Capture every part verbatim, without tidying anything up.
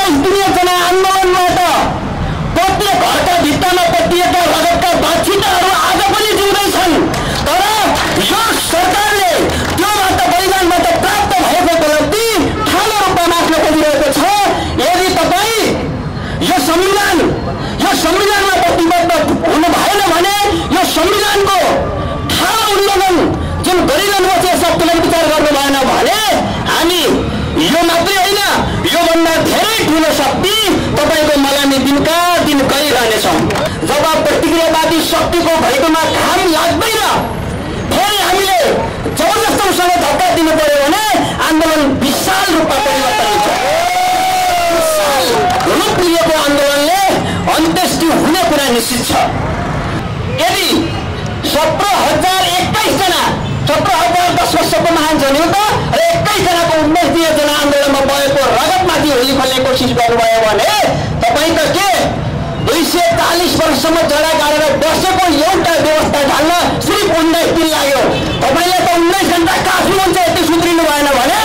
उन्नाइस दिने जना आन्दोलनबाट प्रत्येक घरका भित्तामा पटिएका रगतका बाछिटाहरू आज पनि जिउँदैछन्। तर यो सरकारले त्योबाट बलिदानबाट प्राप्त भएको उपलब्धि ठालो रूपमा माग्न खोजिरहेको छ। यदि तपाईँ यो संविधान यो संविधानमा प्रतिबद्ध हुनु भएन भने यो संविधानको ठालो उल्लङ्घन जुन गरिरहनुभएको छ यसमा पुनर्विचार गर्नु भएन भने हामी यो मात्रै होइन योभन्दा धेरै ठुलो शक्ति तपाईँको मलामी दिनका दिन गरिरहनेछौँ। जब प्रतिक्रियावादी शक्तिको भएकोमा घाम लाग्दैन फेरि हामीले जबरजस्तसँग धक्का दिनु पर्यो भने आन्दोलन विशाल रूपमा परिवर्तन हुन्छ। विशाल रूप लिएको आन्दोलनले अन्त्येष्टि हुने कुरा निश्चित छ। यदि सत्र हजार एक्काइस जना सत्र हजार दस वर्षको महान जनयुद्ध र एक्काइस जनाको उन्नाइस दिने जना आन्दोलनमा भएको रगतमाथि होली खोल्ने कोसिस गर्नुभयो भने तपाईँ त के दुई सय चालिस वर्षसम्म जरा गाडेर बसेको एउटा व्यवस्था ढाल्न सिर्फ उन्नाइस दिन लाग्यो। तपाईँले त उन्नाइस घण्टा काट्नुहुन्छ। यति सुध्रिनु भएन भने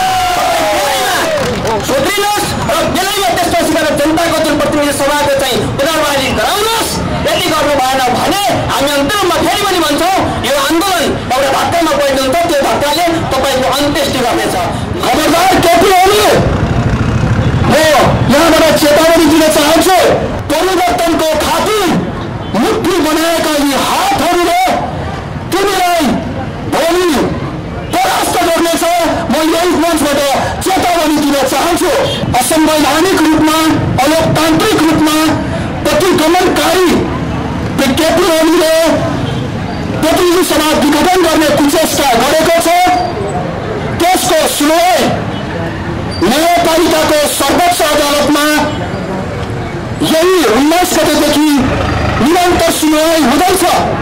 सुध्रिनुहोस् र बेलैमा त्यसपछि गएर जनताको जुन प्रतिनिधि सभाको चाहिँ पुनर्वादी गराउनुहोस्। यति गर्नु भएन भने हामी अन्तरमा फेरि पनि भन्छौँ यो आन्दोलन एउटा धक्कामा परिणत हुन्छ। त्यो धक्काले तपाईँको अन्त्येष्टि गर्नेछ। खबरदार केपी ओली, म यहाँबाट चेतावनी दिन चाहन्छु। परिवर्तनको खातिर मुट्ठी बनाएका यी हातहरूले तिमीलाई भोलि परास्त गर्नेछ। म यही मञ्चबाट चेतावनी दिन चाहन्छु। असंवैधानिक रूपमा अलोकतान्त्रिक रूपमा प्रतिगमनकारी केपी ओलीले प्रतिनिधि सभा विघटन गर्ने कुचेष्टा गरेको छ। त्यसको सुनवाई न्यायपालिकाको सर्वोच्च अदालतमा यही उन्नाइस गतेदेखि निरन्तर सुनवाई हुँदैछ।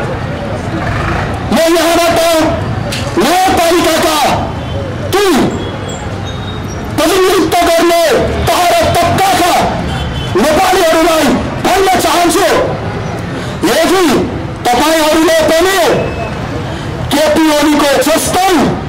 म यहाँबाट न्यायपालिकाका ती प्रतिनिधित्व गर्ने तह र तबकाका नेपालीहरूलाई भन्न चाहन्छु, यदि तपाईँहरूले पनि केपी ओलीको जस्तै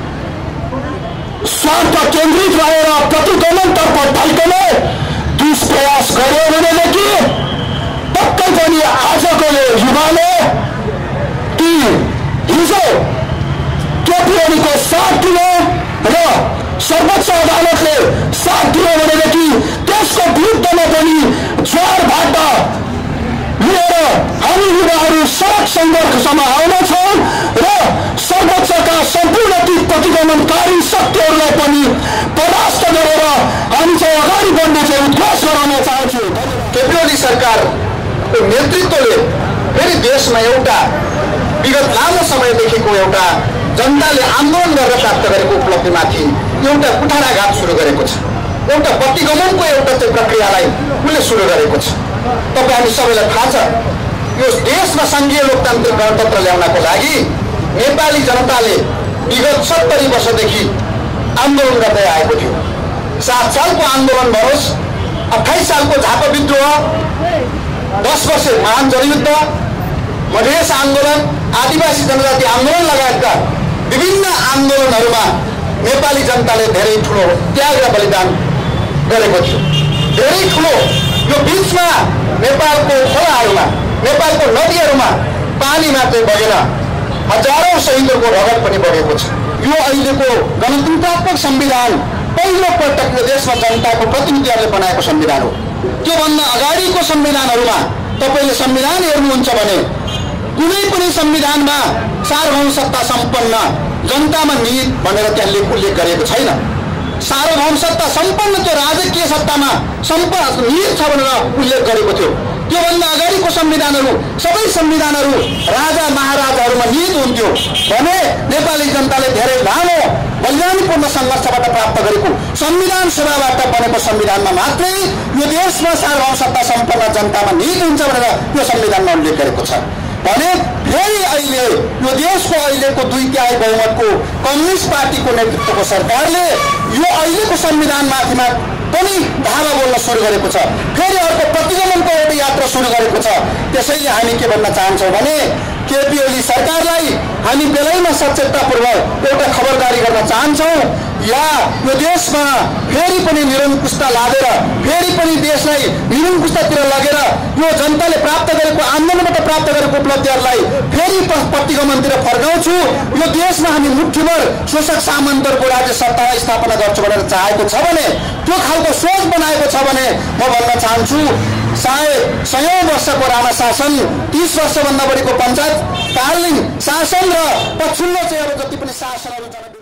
स्वार्थ केन्द्रित रहेर प्रतिगमनतर्फ ढल्कने दुष्प्रयास गर्यो भनेदेखि पक्कै पनि आजको युवाले ती हिजो केपी ओलीको साथ दियो र सर्वोच्च अदालतले साथ दियो भनेदेखि त्यसको विरुद्धमा पनि ज्वारबाट लिएर हामी युवाहरू सडक सङ्घर्षमा आउनेछौँ र सर्वोच्चका सम्पूर्ण ती प्रतिगमनकारी शक्तिहरूलाई पनि परास्त गरेर हामी चाहिँ अगाडि बढ्ने चाहिँ उद्घोष गराउन चाहन्छु। केपी ओली सरकारको नेतृत्वले फेरि देशमा एउटा विगत लामो समयदेखिको एउटा जनताले आन्दोलन गरेर प्राप्त गरेको उपलब्धिमाथि एउटा कुठाराघात सुरु गरेको छ। एउटा प्रतिगमनको एउटा चाहिँ प्रक्रियालाई उसले सुरु गरेको छ। तपाईँ हामी सबैलाई थाहा छ यो देशमा सङ्घीय लोकतान्त्रिक गणतन्त्र ल्याउनको लागि नेपाली जनताले विगत सत्तरी वर्षदेखि आन्दोलन गर्दै आएको थियो। सात सालको आन्दोलन भनोस्, अठाइस सालको झापा विद्रोह, दस वर्ष महान जनयुद्ध, मधेस आन्दोलन, आदिवासी जनजाति आन्दोलन लगायतका विभिन्न आन्दोलनहरूमा नेपाली जनताले धेरै ठुलो त्याग र बलिदान गरेको थियो। धेरै ठुलो यो बिचमा नेपालको खोलाहरूमा नेपालको नदीहरूमा पानी मात्रै बगेर हजारौं शहीदहरूको रगत पनि बगेको छ। यो अहिलेको गणतन्त्रात्मक संविधान पहिलो पटक यो देशमा जनताको प्रतिनिधिहरूले बनाएको संविधान हो। त्योभन्दा अगाडिको संविधानहरूमा तपाईँले संविधान हेर्नुहुन्छ भने कुनै पनि संविधानमा सार्वभौम सत्ता सम्पन्न जनतामा निहित भनेर त्यहाँ उल्लेख गरेको छैन। सार्वभौम सत्ता सम्पन्न त्यो राजकीय सत्तामा सम्पन्न निहित छ भनेर उल्लेख गरेको थियो। त्योभन्दा अगाडिको संविधानहरू सबै संविधानहरू राजा महाराजाहरूमा निहित हुन्थ्यो भने नेपाली जनताले धेरै लामो बलिदानपूर्ण सङ्घर्षबाट प्राप्त गरेको संविधान सभाबाट बनेको संविधानमा मात्रै यो देशमा सार्वभौम सत्ता सम्पन्न जनतामा निहित हुन्छ भनेर यो संविधानमा उल्लेख गरेको छ भने फेरि अहिले यो देशको अहिलेको दुई तिहाई बहुमतको कम्युनिस्ट पार्टीको नेतृत्वको सरकारले यो अहिलेको संविधानमाथिमा पनि धावा बोल्न सुरु गरेको छ। फेरि अर्को प्रतिगमनको एउटा यात्रा सुरु गरेको छ। त्यसैले हामी के भन्न चाहन्छौँ भने केपी ओली सरकारलाई हामी बेलैमा सचेततापूर्वक एउटा खबरदारी गर्न चाहन्छौँ। या यो देशमा फेरि पनि निरङ्कुशता लादेर फेरि पनि देशलाई निरङ्कुशतातिर लगेर यो जनताले प्राप्त गरेको आन्दोलनबाट प्राप्त गरेको उपलब्धिहरूलाई फेरि प्रतिगमनतिर फर्काउँछु, यो देशमा हामी मुठ्ठीभर शोषक सामन्तहरूको राज्य सत्ता स्थापना गर्छु भनेर चाहेको छ भने, त्यो खालको सोच बनाएको छ भने म भन्न चाहन्छु सायद सयौं वर्षको राणा शासन, तीस वर्षभन्दा बढीको पञ्चायतकालीन शासन र पछिल्लो चाहिँ अब जति पनि शासनहरू